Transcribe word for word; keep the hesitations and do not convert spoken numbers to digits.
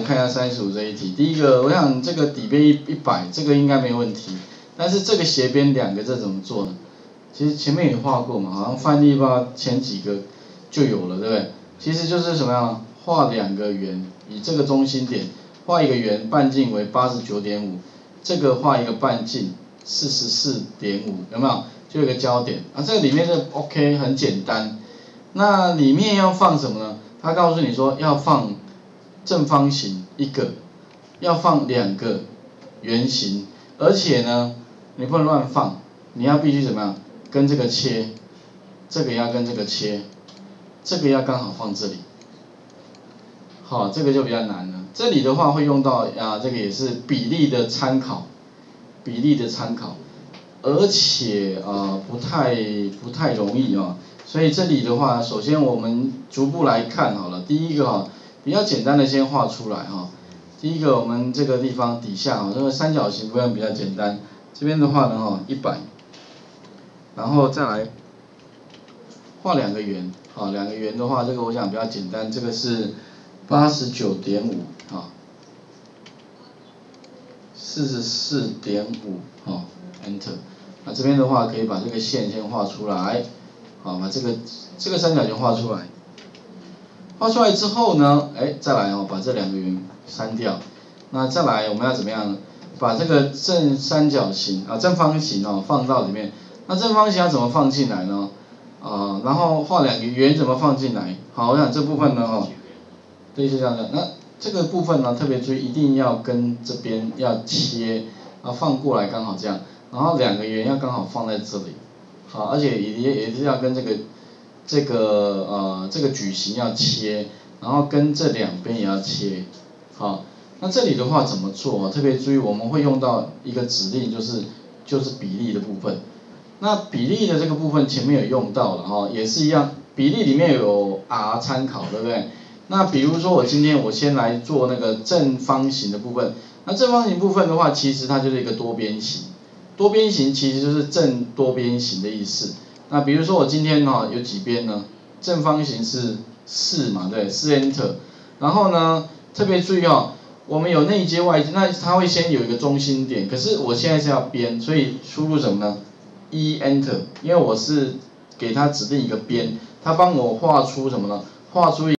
看一下三十五这一题，第一个，我想这个底边一一百，这个应该没问题。但是这个斜边两个这怎么做呢？其实前面也画过嘛，好像范例吧前几个就有了，对不对？其实就是什么样，画两个圆，以这个中心点画一个圆，半径为八十九点五，这个画一个半径四十四点五，有没有？就有一个焦点啊，这个里面就 OK 很简单。那里面要放什么呢？他告诉你说要放正方形一个，要放两个圆形，而且呢，你不能乱放，你要必须怎么样？跟这个切，这个要跟这个切，这个要刚好放这里。好，这个就比较难了。这里的话会用到啊，这个也是比例的参考，比例的参考，而且啊不太不太容易啊。所以这里的话，首先我们逐步来看好了。第一个哈，比较简单的先画出来哈。第一个我们这个地方底下哈，这个三角形部分比较简单。这边的话呢哈，一百，然后再来画两个圆，好，两个圆的话，这个我想比较简单，这个是八十九点五，好，四十四点五，好 ，Enter。那这边的话可以把这个线先画出来。好，把这个这个三角形画出来，画出来之后呢，哎，再来哦，把这两个圆删掉。那再来我们要怎么样？把这个正三角形啊正方形哦放到里面。那正方形要怎么放进来呢？啊，然后画两个圆怎么放进来？好，我想这部分呢哈，对，是这样的。那这个部分呢，特别注意一定要跟这边要切，啊放过来刚好这样，然后两个圆要刚好放在这里。好，而且也也也是要跟这个这个呃这个矩形要切，然后跟这两边也要切。好，那这里的话怎么做？特别注意我们会用到一个指令，就是就是比例的部分。那比例的这个部分前面有用到了哈，也是一样，比例里面有 r 参考，对不对？那比如说我今天我先来做那个正方形的部分，那正方形部分的话，其实它就是一个多边形。多边形其实就是正多边形的意思。那比如说我今天哈、哦、有几边呢？正方形是四嘛，对，四 enter。然后呢，特别注意哦，我们有内接外接，那它会先有一个中心点，可是我现在是要边，所以输入什么呢？一 enter， 因为我是给它指定一个边，它帮我画出什么呢？画出一